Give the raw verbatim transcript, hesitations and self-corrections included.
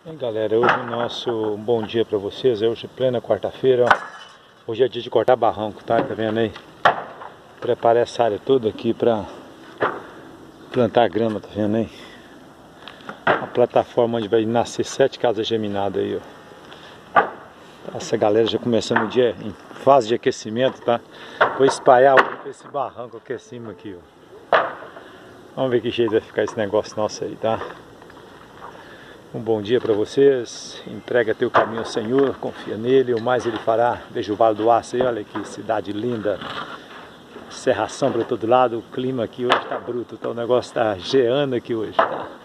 E galera, hoje o nosso um bom dia para vocês, é hoje plena quarta-feira. Hoje é dia de cortar barranco, tá? Tá vendo aí? Preparei essa área toda aqui para plantar grama, tá vendo aí? A plataforma onde vai nascer sete casas geminadas aí, ó. Essa galera já começando o dia em fase de aquecimento, tá? Vou espalhar esse barranco aqui acima aqui, ó. Vamos ver que jeito vai ficar esse negócio nosso aí, tá? Um bom dia para vocês, entrega teu caminho ao Senhor, confia nele, o mais ele fará. Veja o Vale do Aço aí, olha que cidade linda, serração para todo lado, o clima aqui hoje está bruto, tá? O negócio está geando aqui hoje, tá?